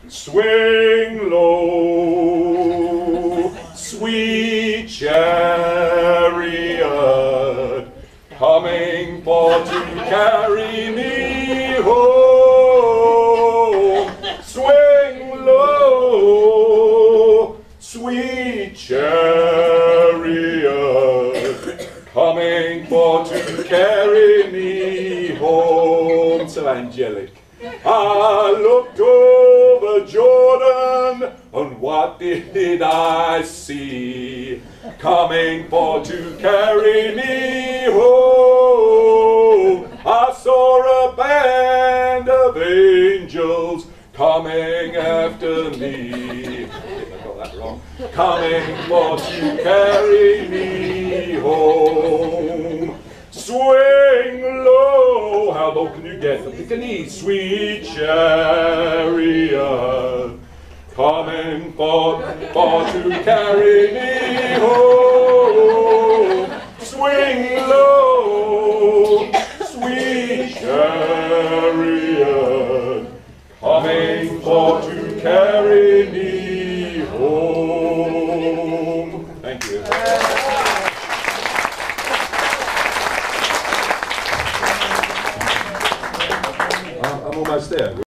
Swing low, sweet chariot, coming for to carry me home. Swing low, sweet chariot, coming for to carry me home. So angelic. I looked over Jordan, and what did I see? Coming for to carry me home. I saw a band of angels coming after me. I got that wrong. Coming for to carry me home. Swing low. How low can you get? Pick a knee. Sweet chariot, coming for to carry me home. Swing low, sweet chariot, coming for to carry me home. Thank you. I'm almost there.